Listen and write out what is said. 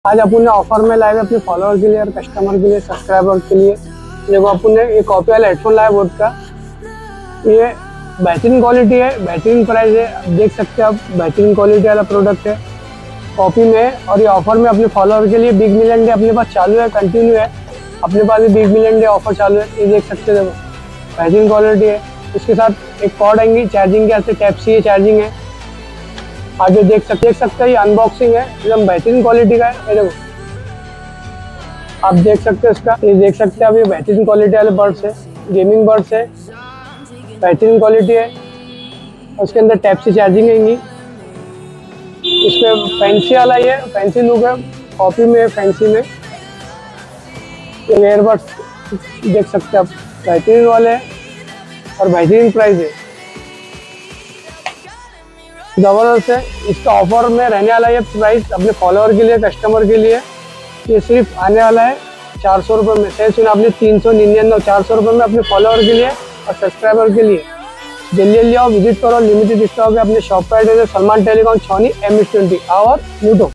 आज अपन ने ऑफर में लाए अपने फॉलोअर के लिए और कस्टमर के लिए, सब्सक्राइबर के लिए। देखो अपन ने एक कॉपी वाला हेडफोन लाया बोट का। ये बेहतरीन क्वालिटी है, बेहतरीन प्राइस है, आप देख सकते हैं आप, बेहतरीन क्वालिटी वाला प्रोडक्ट है कॉपी में। और ये ऑफर में अपने फॉलोअर के लिए बिग मिलियन डे अपने पास चालू है, कंटिन्यू है अपने पास भी बिग मिलियन डे ऑफर चालू है। ये देख सकते हैं, देखो बेहतरीन क्वालिटी है। इसके साथ एक कॉर्ड आएंगी चार्जिंग के, ऐसे टाइप सी चार्जिंग है। आगे देख सकते हैं, ये अनबॉक्सिंग है, एकदम बेहतरीन क्वालिटी का है। ये देखो आप देख सकते हैं इसका, ये देख सकते हैं आप, ये बेहतरीन क्वालिटी वाले बर्ड्स है, गेमिंग बर्ड्स है, बेहतरीन क्वालिटी है। उसके अंदर टाइप सी चार्जिंग आएंगी। इसमें फैंसी वाला, ये फैंसी लुक है, कॉपी में फैंसी में। ये एयरबड्स देख सकते हैं आप, बेहतरीन वाले हैं और बेहतरीन प्राइस है, जबरदस्त है। इसका ऑफर में रहने वाला है प्राइस अपने फॉलोअर के लिए, कस्टमर के लिए। ये सिर्फ आने वाला है 400 रुपये में, सही आपने 399 400 रुपये में अपने फॉलोअर के लिए और सब्सक्राइबर के लिए। जल्दी जल्दी आओ, विजिट करो, लिमिटेड स्टॉक है अपने शॉप पर। एड्रेस सलमान टेलीकॉम, छौनी MS20 और लूटो।